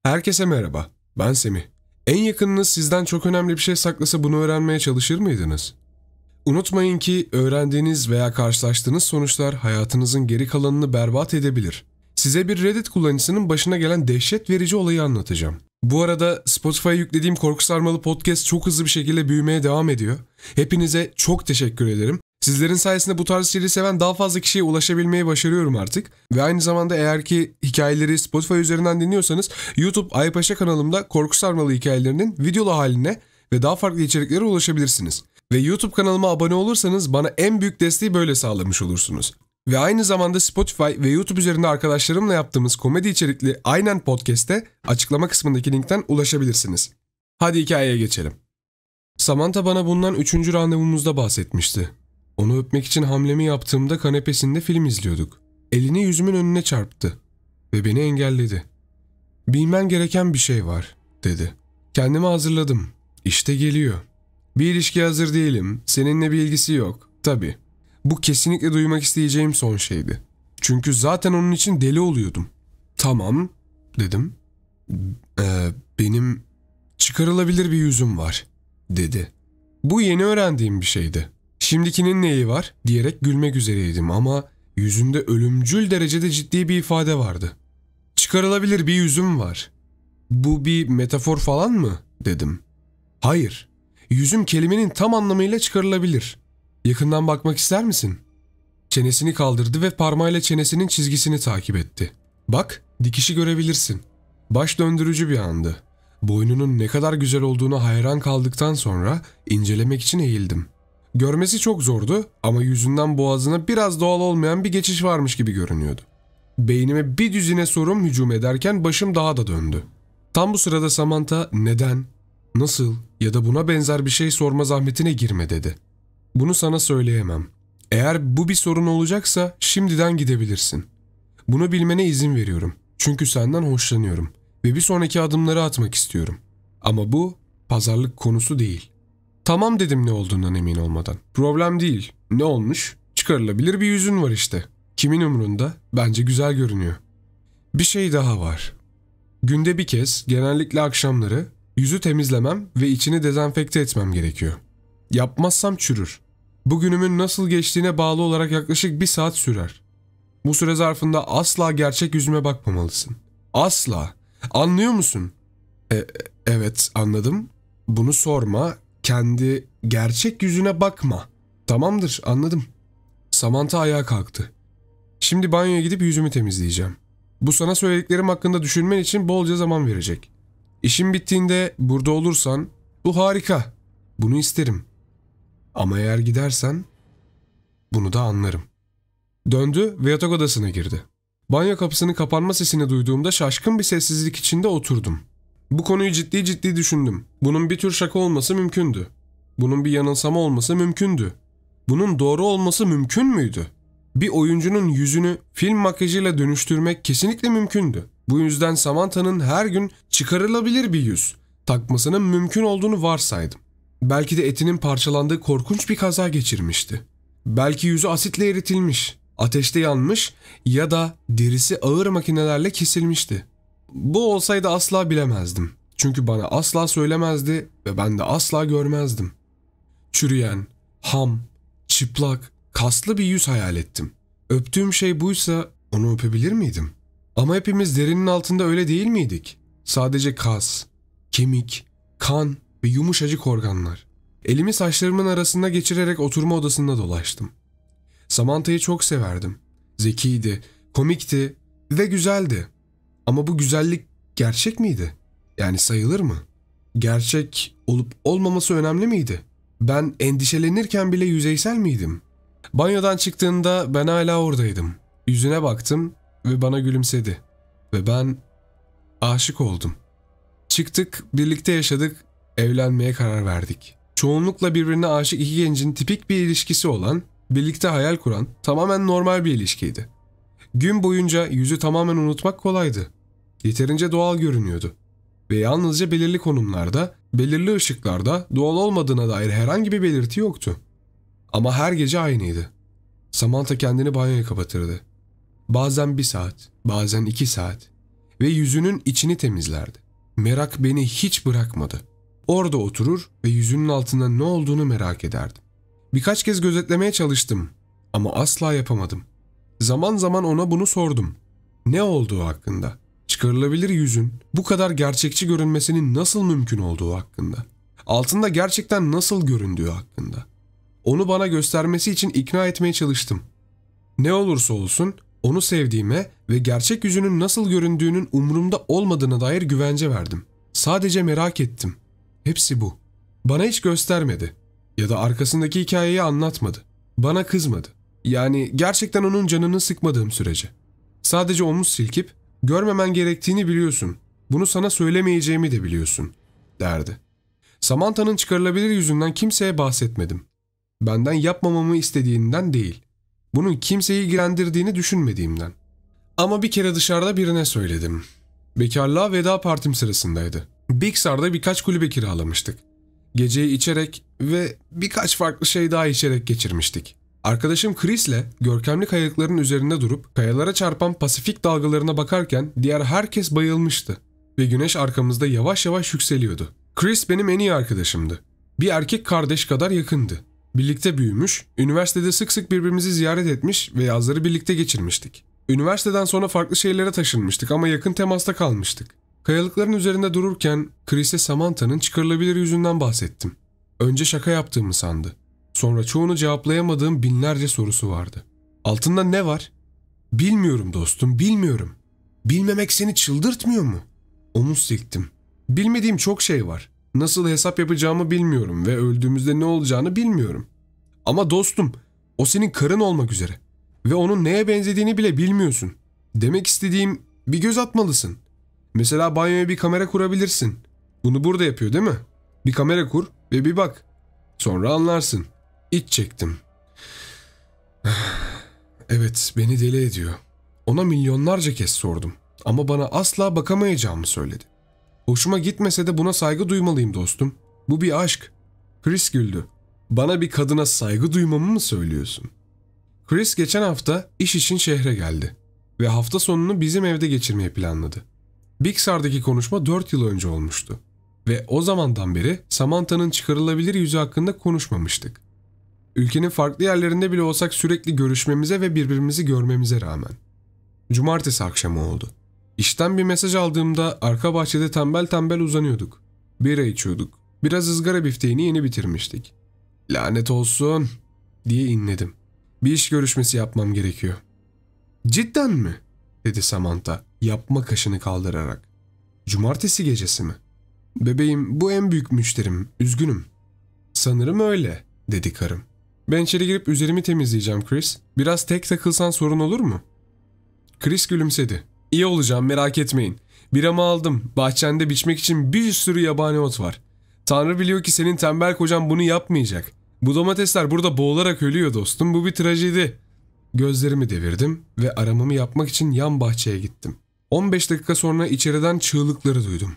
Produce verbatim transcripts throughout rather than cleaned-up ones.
Herkese merhaba, ben Semih. En yakınınız sizden çok önemli bir şey saklasa bunu öğrenmeye çalışır mıydınız? Unutmayın ki öğrendiğiniz veya karşılaştığınız sonuçlar hayatınızın geri kalanını berbat edebilir. Size bir Reddit kullanıcısının başına gelen dehşet verici olayı anlatacağım. Bu arada Spotify'a yüklediğim Korku Sarmalı podcast çok hızlı bir şekilde büyümeye devam ediyor. Hepinize çok teşekkür ederim. Sizlerin sayesinde bu tarz içeriği seven daha fazla kişiye ulaşabilmeyi başarıyorum artık. Ve aynı zamanda eğer ki hikayeleri Spotify üzerinden dinliyorsanız YouTube Aypaşa kanalımda Korku Sarmalı hikayelerinin videolu haline ve daha farklı içeriklere ulaşabilirsiniz. Ve YouTube kanalıma abone olursanız bana en büyük desteği böyle sağlamış olursunuz. Ve aynı zamanda Spotify ve YouTube üzerinde arkadaşlarımla yaptığımız komedi içerikli Aynen Podcast'te açıklama kısmındaki linkten ulaşabilirsiniz. Hadi hikayeye geçelim. Samantha bana bundan üçüncü randevumuzda bahsetmişti. Onu öpmek için hamlemi yaptığımda kanepesinde film izliyorduk. Elini yüzümün önüne çarptı ve beni engelledi. "Bilmen gereken bir şey var," dedi. Kendimi hazırladım. İşte geliyor. "Bir ilişkiye hazır değilim. Seninle bir ilgisi yok. Tabii. Bu kesinlikle duymak isteyeceğim son şeydi. Çünkü zaten onun için deli oluyordum." "Tamam," dedim. Ee, "benim çıkarılabilir bir yüzüm var," dedi. Bu yeni öğrendiğim bir şeydi. "Şimdikinin neyi var?" diyerek gülmek üzereydim ama yüzünde ölümcül derecede ciddi bir ifade vardı. "Çıkarılabilir bir yüzüm var." "Bu bir metafor falan mı?" dedim. "Hayır. Yüzüm kelimenin tam anlamıyla çıkarılabilir. Yakından bakmak ister misin?" Çenesini kaldırdı ve parmağıyla çenesinin çizgisini takip etti. "Bak, dikişi görebilirsin." Baş döndürücü bir andı. Boynunun ne kadar güzel olduğuna hayran kaldıktan sonra incelemek için eğildim. Görmesi çok zordu ama yüzünden boğazına biraz doğal olmayan bir geçiş varmış gibi görünüyordu. Beynime bir düzine sorum hücum ederken başım daha da döndü. Tam bu sırada Samantha neden, nasıl ya da buna benzer bir şey sorma zahmetine girme dedi. "Bunu sana söyleyemem. Eğer bu bir sorun olacaksa şimdiden gidebilirsin. Bunu bilmene izin veriyorum. Çünkü senden hoşlanıyorum ve bir sonraki adımları atmak istiyorum. Ama bu pazarlık konusu değil." "Tamam," dedim ne olduğundan emin olmadan. "Problem değil. Ne olmuş? Çıkarılabilir bir yüzün var işte. Kimin umrunda? Bence güzel görünüyor." "Bir şey daha var. Günde bir kez, genellikle akşamları, yüzü temizlemem ve içini dezenfekte etmem gerekiyor. Yapmazsam çürür. Bugünümün nasıl geçtiğine bağlı olarak yaklaşık bir saat sürer. Bu süre zarfında asla gerçek yüzüme bakmamalısın. Asla. Anlıyor musun?" E, evet anladım. Bunu sorma. Kendi gerçek yüzüne bakma." "Tamamdır, anladım." Samantha ayağa kalktı. "Şimdi banyoya gidip yüzümü temizleyeceğim. Bu sana söylediklerim hakkında düşünmen için bolca zaman verecek. İşim bittiğinde burada olursan bu harika. Bunu isterim. Ama eğer gidersen bunu da anlarım." Döndü ve yatak odasına girdi. Banyo kapısının kapanma sesini duyduğumda şaşkın bir sessizlik içinde oturdum. Bu konuyu ciddi ciddi düşündüm. Bunun bir tür şaka olması mümkündü. Bunun bir yanılsama olması mümkündü. Bunun doğru olması mümkün müydü? Bir oyuncunun yüzünü film makyajıyla dönüştürmek kesinlikle mümkündü. Bu yüzden Samantha'nın her gün çıkarılabilir bir yüz takmasının mümkün olduğunu varsaydım. Belki de etinin parçalandığı korkunç bir kaza geçirmişti. Belki yüzü asitle eritilmiş, ateşte yanmış ya da derisi ağır makinelerle kesilmişti. Bu olsaydı asla bilemezdim. Çünkü bana asla söylemezdi ve ben de asla görmezdim. Çürüyen, ham, çıplak, kaslı bir yüz hayal ettim. Öptüğüm şey buysa onu öpebilir miydim? Ama hepimiz derinin altında öyle değil miydik? Sadece kas, kemik, kan ve yumuşacık organlar. Elimi saçlarımın arasında geçirerek oturma odasında dolaştım. Samantha'yı çok severdim. Zekiydi, komikti ve güzeldi. Ama bu güzellik gerçek miydi? Yani sayılır mı? Gerçek olup olmaması önemli miydi? Ben endişelenirken bile yüzeysel miydim? Banyodan çıktığında ben hala oradaydım. Yüzüne baktım ve bana gülümsedi. Ve ben aşık oldum. Çıktık, birlikte yaşadık, evlenmeye karar verdik. Çoğunlukla birbirine aşık iki gencin tipik bir ilişkisi olan, birlikte hayal kuran, tamamen normal bir ilişkiydi. Gün boyunca yüzü tamamen unutmak kolaydı. Yeterince doğal görünüyordu. Ve yalnızca belirli konumlarda, belirli ışıklarda doğal olmadığına dair herhangi bir belirti yoktu. Ama her gece aynıydı. Samantha kendini banyoya kapatırdı. Bazen bir saat, bazen iki saat. ve yüzünün içini temizlerdi. Merak beni hiç bırakmadı. Orada oturur ve yüzünün altında ne olduğunu merak ederdim. Birkaç kez gözetlemeye çalıştım ama asla yapamadım. Zaman zaman ona bunu sordum. Ne olduğu hakkında, çıkarılabilir yüzün bu kadar gerçekçi görünmesinin nasıl mümkün olduğu hakkında, altında gerçekten nasıl göründüğü hakkında. Onu bana göstermesi için ikna etmeye çalıştım. Ne olursa olsun onu sevdiğime ve gerçek yüzünün nasıl göründüğünün umurumda olmadığına dair güvence verdim. Sadece merak ettim. Hepsi bu. Bana hiç göstermedi ya da arkasındaki hikayeyi anlatmadı. Bana kızmadı. Yani gerçekten onun canını sıkmadığım sürece. Sadece omuz silkip, görmemen gerektiğini biliyorsun. Bunu sana söylemeyeceğimi de biliyorsun, derdi. Samantha'nın çıkarılabilir yüzünden kimseye bahsetmedim. Benden yapmamamı istediğinden değil. Bunun kimseyi ilgilendirdiğini düşünmediğimden. Ama bir kere dışarıda birine söyledim. Bekarlığa veda partim sırasındaydı. Bixar'da birkaç kulübe kiralamıştık. Geceyi içerek ve birkaç farklı şey daha içerek geçirmiştik. Arkadaşım Chris'le görkemli kayalıkların üzerinde durup kayalara çarpan Pasifik dalgalarına bakarken diğer herkes bayılmıştı ve güneş arkamızda yavaş yavaş yükseliyordu. Chris benim en iyi arkadaşımdı. Bir erkek kardeş kadar yakındı. Birlikte büyümüş, üniversitede sık sık birbirimizi ziyaret etmiş ve yazları birlikte geçirmiştik. Üniversiteden sonra farklı şehirlere taşınmıştık ama yakın temasta kalmıştık. Kayalıkların üzerinde dururken Chris'e Samantha'nın çıkarılabilir yüzünden bahsettim. Önce şaka yaptığımı sandı. Sonra çoğunu cevaplayamadığım binlerce sorusu vardı. Altında ne var? Bilmiyorum dostum, bilmiyorum. Bilmemek seni çıldırtmıyor mu? Omuz silktim. Bilmediğim çok şey var. Nasıl hesap yapacağımı bilmiyorum ve öldüğümüzde ne olacağını bilmiyorum. Ama dostum, o senin karın olmak üzere. Ve onun neye benzediğini bile bilmiyorsun. Demek istediğim, bir göz atmalısın. Mesela banyoya bir kamera kurabilirsin. Bunu burada yapıyor değil mi? Bir kamera kur ve bir bak. Sonra anlarsın. İç çektim. Evet, beni deli ediyor. Ona milyonlarca kez sordum. Ama bana asla bakamayacağımı söyledi. Hoşuma gitmese de buna saygı duymalıyım dostum. Bu bir aşk. Chris güldü. Bana bir kadına saygı duymamı mı söylüyorsun? Chris geçen hafta iş için şehre geldi. Ve hafta sonunu bizim evde geçirmeyi planladı. Bixar'daki konuşma dört yıl önce olmuştu. Ve o zamandan beri Samantha'nın çıkarılabilir yüzü hakkında konuşmamıştık. Ülkenin farklı yerlerinde bile olsak sürekli görüşmemize ve birbirimizi görmemize rağmen. Cumartesi akşamı oldu. İşten bir mesaj aldığımda arka bahçede tembel tembel uzanıyorduk. Bira içiyorduk. Biraz ızgara bifteğini yeni bitirmiştik. Lanet olsun diye inledim. Bir iş görüşmesi yapmam gerekiyor. Cidden mi? Dedi Samantha yapma kaşını kaldırarak. Cumartesi gecesi mi? Bebeğim bu en büyük müşterim, üzgünüm. Sanırım öyle dedi karım. Ben içeri girip üzerimi temizleyeceğim Chris. Biraz tek takılsan sorun olur mu? Chris gülümsedi. İyi olacağım merak etmeyin. Biramı aldım. Bahçende biçmek için bir sürü yabani ot var. Tanrı biliyor ki senin tembel kocan bunu yapmayacak. Bu domatesler burada boğularak ölüyor dostum. Bu bir trajedi. Gözlerimi devirdim ve aramamı yapmak için yan bahçeye gittim. on beş dakika sonra içeriden çığlıkları duydum.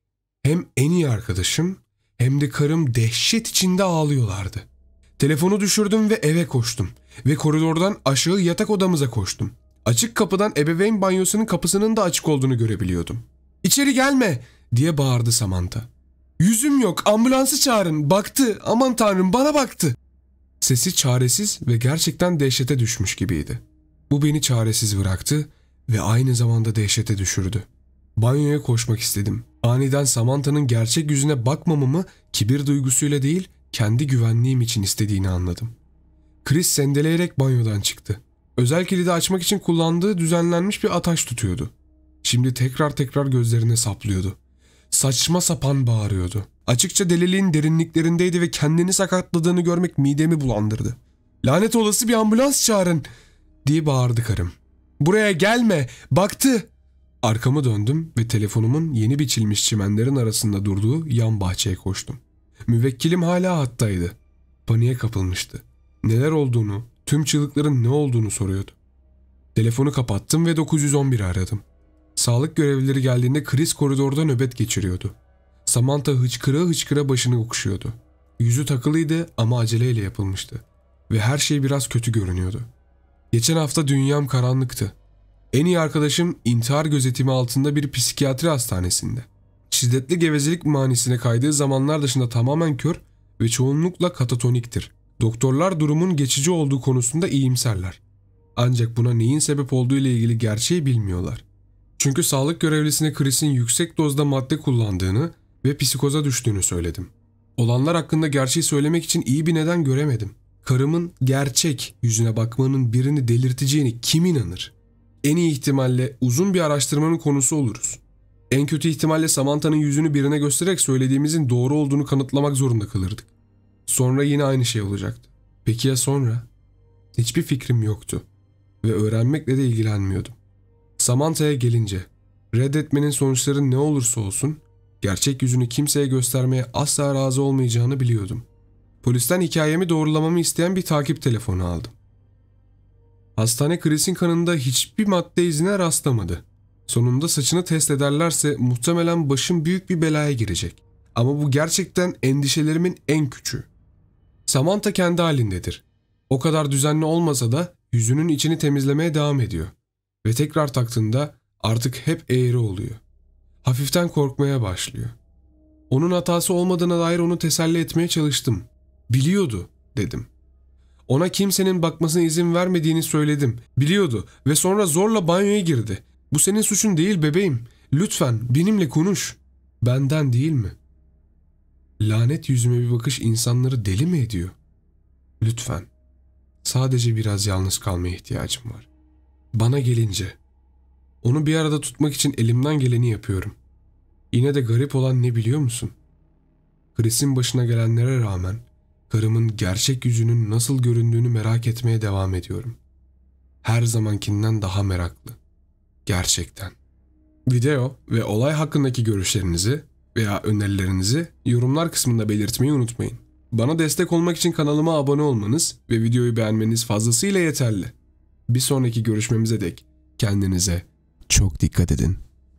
Hem en iyi arkadaşım hem de karım dehşet içinde ağlıyorlardı. Telefonu düşürdüm ve eve koştum. Ve koridordan aşağı yatak odamıza koştum. Açık kapıdan ebeveyn banyosunun kapısının da açık olduğunu görebiliyordum. "İçeri gelme!" diye bağırdı Samantha. "Yüzüm yok, ambulansı çağırın, baktı, aman tanrım bana baktı." Sesi çaresiz ve gerçekten dehşete düşmüş gibiydi. Bu beni çaresiz bıraktı ve aynı zamanda dehşete düşürdü. Banyoya koşmak istedim. Aniden Samantha'nın gerçek yüzüne bakmamamı kibir duygusuyla değil, kendi güvenliğim için istediğini anladım. Chris sendeleyerek banyodan çıktı. Özel kilidi açmak için kullandığı düzenlenmiş bir ataş tutuyordu. Şimdi tekrar tekrar gözlerine saplıyordu. Saçma sapan bağırıyordu. Açıkça deliliğin derinliklerindeydi ve kendini sakatladığını görmek midemi bulandırdı. "Lanet olası bir ambulans çağırın!" diye bağırdı karım. "Buraya gelme! Baktı!" Arkamı döndüm ve telefonumun yeni biçilmiş çimenlerin arasında durduğu yan bahçeye koştum. Müvekkilim hala hattaydı. Paniğe kapılmıştı. Neler olduğunu, tüm çığlıkların ne olduğunu soruyordu. Telefonu kapattım ve dokuz yüz on biri aradım. Sağlık görevlileri geldiğinde Chris koridorda nöbet geçiriyordu. Samantha hıçkıra hıçkıra başını okşuyordu. Yüzü takılıydı ama aceleyle yapılmıştı. Ve her şey biraz kötü görünüyordu. Geçen hafta dünyam karanlıktı. En iyi arkadaşım intihar gözetimi altında bir psikiyatri hastanesinde. Şiddetli gevezelik manisine kaydığı zamanlar dışında tamamen kör ve çoğunlukla katatoniktir. Doktorlar durumun geçici olduğu konusunda iyimserler. Ancak buna neyin sebep olduğu ile ilgili gerçeği bilmiyorlar. Çünkü sağlık görevlisine Chris'in yüksek dozda madde kullandığını ve psikoza düştüğünü söyledim. Olanlar hakkında gerçeği söylemek için iyi bir neden göremedim. Karımın gerçek yüzüne bakmanın birini delirteceğini kim inanır? En iyi ihtimalle uzun bir araştırmanın konusu oluruz. En kötü ihtimalle Samantha'nın yüzünü birine göstererek söylediğimizin doğru olduğunu kanıtlamak zorunda kalırdık. Sonra yine aynı şey olacaktı. Peki ya sonra? Hiçbir fikrim yoktu ve öğrenmekle de ilgilenmiyordum. Samantha'ya gelince, reddetmenin sonuçları ne olursa olsun, gerçek yüzünü kimseye göstermeye asla razı olmayacağını biliyordum. Polisten hikayemi doğrulamamı isteyen bir takip telefonu aldım. Hastane Chris'in kanında hiçbir madde izine rastlamadı. Sonunda saçını test ederlerse muhtemelen başım büyük bir belaya girecek. Ama bu gerçekten endişelerimin en küçüğü. Samantha kendi halindedir. O kadar düzenli olmasa da yüzünün içini temizlemeye devam ediyor. Ve tekrar taktığında artık hep eğri oluyor. Hafiften korkmaya başlıyor. Onun hatası olmadığına dair onu teselli etmeye çalıştım. Biliyordu, dedim. Ona kimsenin bakmasına izin vermediğini söyledim. Biliyordu ve sonra zorla banyoya girdi. Bu senin suçun değil bebeğim. Lütfen benimle konuş. Benden değil mi? Lanet yüzüme bir bakış insanları deli mi ediyor? Lütfen. Sadece biraz yalnız kalmaya ihtiyacım var. Bana gelince, onu bir arada tutmak için elimden geleni yapıyorum. Yine de garip olan ne biliyor musun? Chris'in başına gelenlere rağmen karımın gerçek yüzünün nasıl göründüğünü merak etmeye devam ediyorum. Her zamankinden daha meraklı. Gerçekten. Video ve olay hakkındaki görüşlerinizi veya önerilerinizi yorumlar kısmında belirtmeyi unutmayın. Bana destek olmak için kanalıma abone olmanız ve videoyu beğenmeniz fazlasıyla yeterli. Bir sonraki görüşmemize dek kendinize çok dikkat edin.